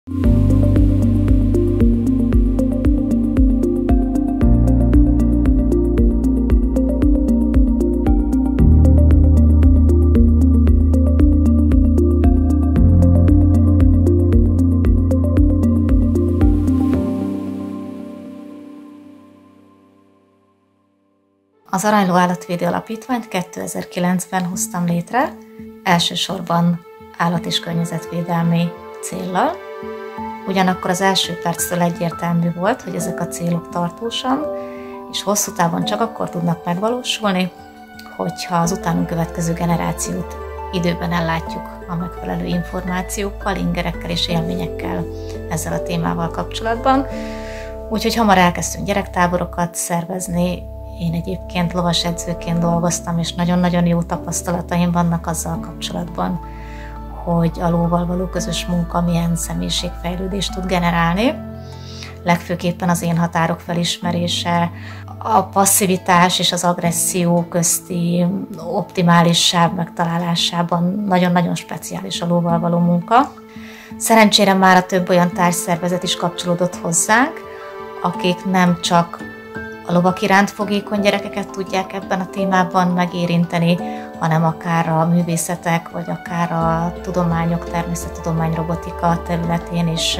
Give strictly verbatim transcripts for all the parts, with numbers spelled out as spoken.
Az Aranyló Állatvédő Alapítványt kétezer-kilencben hoztam létre, elsősorban állat- és környezetvédelmi céllal. Ugyanakkor az első perctől egyértelmű volt, hogy ezek a célok tartósan és hosszú távon csak akkor tudnak megvalósulni, hogyha az utánunk következő generációt időben ellátjuk a megfelelő információkkal, ingerekkel és élményekkel ezzel a témával kapcsolatban. Úgyhogy hamar elkezdtünk gyerektáborokat szervezni. Én egyébként lovasedzőként dolgoztam, és nagyon-nagyon jó tapasztalataim vannak azzal kapcsolatban, hogy a lóval való közös munka milyen személyiségfejlődést tud generálni. Legfőképpen az én határok felismerése, a passzivitás és az agresszió közti optimális sáv megtalálásában nagyon-nagyon speciális a lóval való munka. Szerencsére már a több olyan társszervezet is kapcsolódott hozzánk, akik nem csak a lovak iránt fogékony gyerekeket tudják ebben a témában megérinteni, hanem akár a művészetek, vagy akár a tudományok, természettudomány, robotika területén is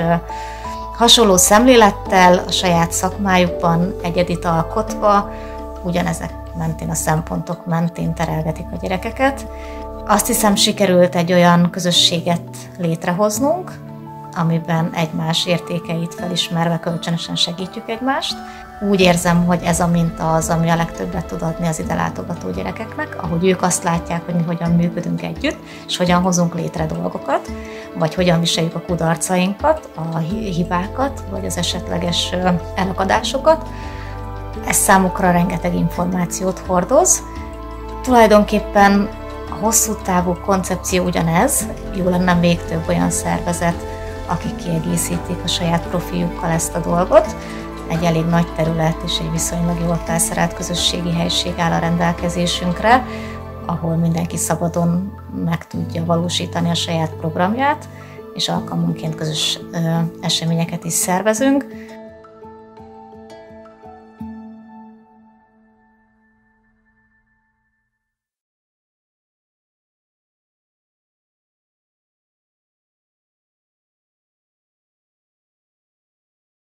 hasonló szemlélettel, a saját szakmájukban egyedit alkotva, ugyanezek mentén, a szempontok mentén terelgetik a gyerekeket. Azt hiszem, sikerült egy olyan közösséget létrehoznunk, amiben egymás értékeit felismerve kölcsönösen segítjük egymást. Úgy érzem, hogy ez a minta az, ami a legtöbbet tud adni az ide látogató gyerekeknek, ahogy ők azt látják, hogy mi hogyan működünk együtt, és hogyan hozunk létre dolgokat, vagy hogyan viseljük a kudarcainkat, a hibákat, vagy az esetleges elakadásokat. Ez számukra rengeteg információt hordoz. Tulajdonképpen a hosszú távú koncepció ugyanez, jó lenne még több olyan szervezet, akik kiegészítik a saját profiljukkal ezt a dolgot. Egy elég nagy terület és egy viszonylag jól felszerelt közösségi helység áll a rendelkezésünkre, ahol mindenki szabadon meg tudja valósítani a saját programját, és alkalmanként közös ö, eseményeket is szervezünk.